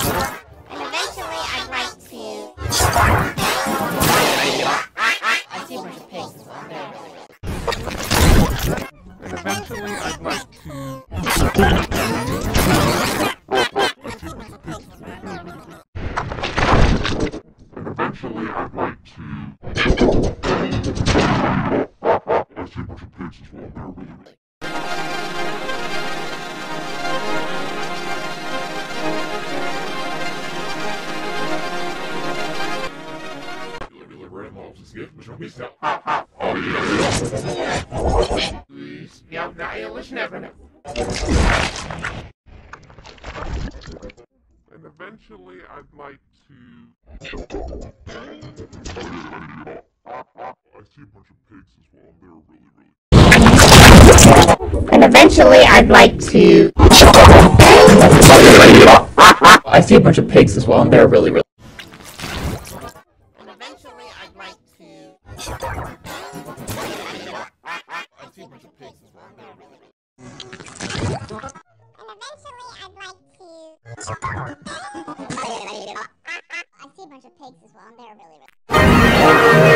And eventually I'd like to... I see a bunch of pigs as well. They're really, really... And eventually I'd like to... Eventually, I'd like to... I see a bunch of pigs as well. They're really, really... And eventually, I'd like to... I see a bunch of pigs as well, and they're really, really... And eventually I'd like to... I see a bunch of pigs as well, and they're really, really... And eventually I'd like to... I see a bunch of pigs as well, and they're really, really... And eventually I'd like to... I see a bunch of pigs as well, and they're really, really...